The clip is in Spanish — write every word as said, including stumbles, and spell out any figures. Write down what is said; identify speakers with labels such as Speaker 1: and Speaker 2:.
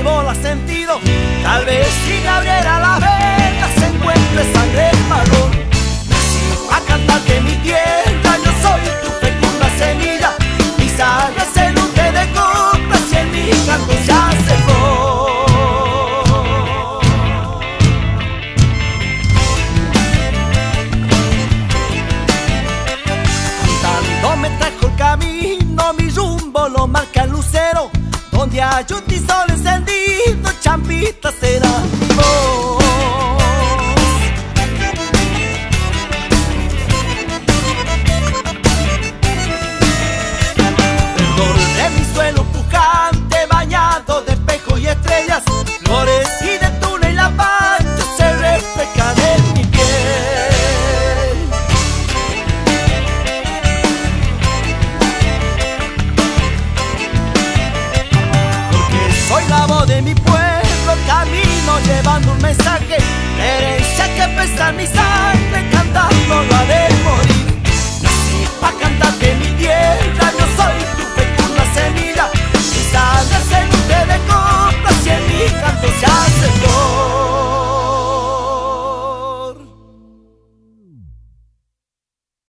Speaker 1: nuevo la sentido. Tal vez si me abriera la vena se encuentre sangre en marrón. Nací a cantarte mi tierra, yo soy tu fecunda semilla. Mi sangre se nutre de coplas y en mi canto se hace flor. Cantando me trajo el camino, mi rumbo lo marca el lucero. Donde hay un tizón encendido, champita será mi voz. Verdor de mi suelo pujante, bañado de espejo y estrellas, flores y de tuna y la pancha se reflejan en mi piel. Soy la voz de mi pueblo, camino llevando un mensaje, herencia que pesa en mi sangre.